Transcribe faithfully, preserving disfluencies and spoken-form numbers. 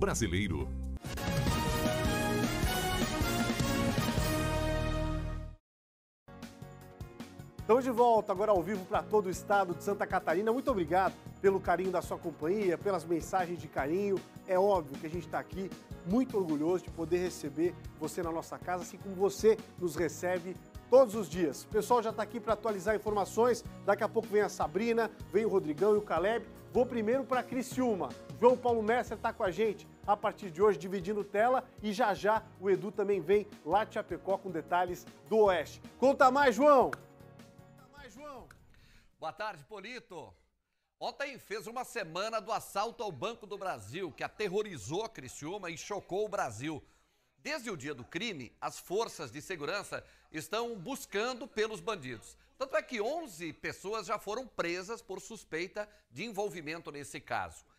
brasileiro. Estamos de volta agora ao vivo para todo o estado de Santa Catarina. Muito obrigado pelo carinho da sua companhia, pelas mensagens de carinho. É óbvio que a gente está aqui muito orgulhoso de poder receber você na nossa casa, assim como você nos recebe todos os dias. O pessoal já está aqui para atualizar informações. Daqui a pouco vem a Sabrina, vem o Rodrigão e o Caleb. Vou primeiro para Criciúma. João Paulo Messer está com a gente a partir de hoje, dividindo tela. E já já o Edu também vem lá de Chapecó com detalhes do Oeste. Conta mais, João! João. Boa tarde, Polito. Ontem fez uma semana do assalto ao Banco do Brasil, que aterrorizou a Criciúma e chocou o Brasil. Desde o dia do crime, as forças de segurança estão buscando pelos bandidos. Tanto é que onze pessoas já foram presas por suspeita de envolvimento nesse caso.